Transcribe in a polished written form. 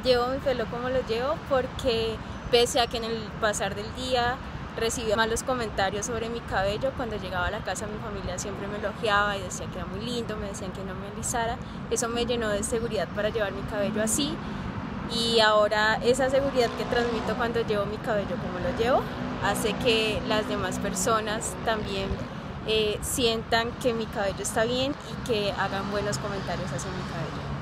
Llevo mi pelo como lo llevo porque pese a que en el pasar del día recibía malos comentarios sobre mi cabello, cuando llegaba a la casa mi familia siempre me elogiaba y decía que era muy lindo, me decían que no me alisara. Eso me llenó de seguridad para llevar mi cabello así, y ahora esa seguridad que transmito cuando llevo mi cabello como lo llevo hace que las demás personas también sientan que mi cabello está bien y que hagan buenos comentarios hacia mi cabello.